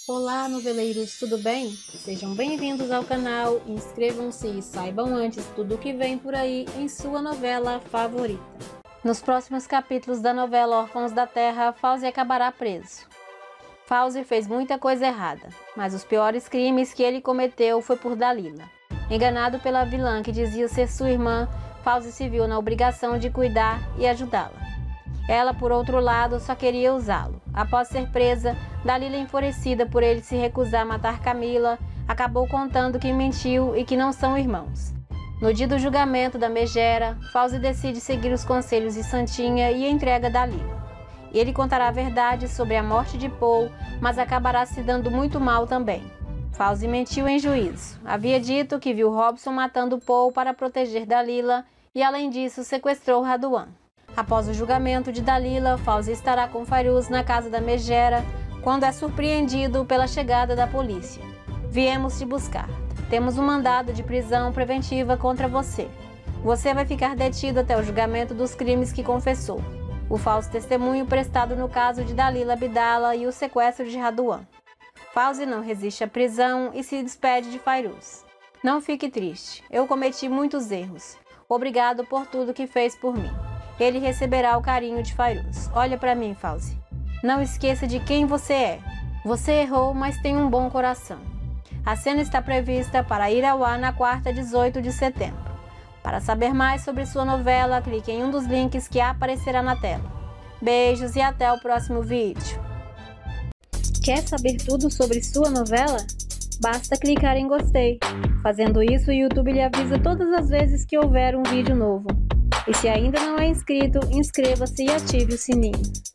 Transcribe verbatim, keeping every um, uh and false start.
Olá, noveleiros, tudo bem? Sejam bem-vindos ao canal, inscrevam-se e saibam antes tudo o que vem por aí em sua novela favorita. Nos próximos capítulos da novela Órfãos da Terra, Fauzi acabará preso. Fauzi fez muita coisa errada, mas os piores crimes que ele cometeu foi por Dalila. Enganado pela vilã que dizia ser sua irmã, Fauzi se viu na obrigação de cuidar e ajudá-la. Ela, por outro lado, só queria usá-lo. Após ser presa, Dalila, enfurecida por ele se recusar a matar Camila, acabou contando que mentiu e que não são irmãos. No dia do julgamento da Megera, Fauzi decide seguir os conselhos de Santinha e entrega Dalila. Ele contará a verdade sobre a morte de Paul, mas acabará se dando muito mal também. Fauzi mentiu em juízo. Havia dito que viu Robson matando Paul para proteger Dalila e, além disso, sequestrou Raduan. Após o julgamento de Dalila, Fauzi estará com Fairuz na casa da Megera, quando é surpreendido pela chegada da polícia. Viemos te buscar. Temos um mandado de prisão preventiva contra você. Você vai ficar detido até o julgamento dos crimes que confessou. O falso testemunho prestado no caso de Dalila Abdala e o sequestro de Raduan. Fauzi não resiste à prisão e se despede de Fairuz. Não fique triste. Eu cometi muitos erros. Obrigado por tudo que fez por mim. Ele receberá o carinho de Fairuz. Olha para mim, Fauzi. Não esqueça de quem você é. Você errou, mas tem um bom coração. A cena está prevista para ir ao ar na quarta, dezoito de setembro. Para saber mais sobre sua novela, clique em um dos links que aparecerá na tela. Beijos e até o próximo vídeo. Quer saber tudo sobre sua novela? Basta clicar em gostei. Fazendo isso, o YouTube lhe avisa todas as vezes que houver um vídeo novo. E se ainda não é inscrito, inscreva-se e ative o sininho.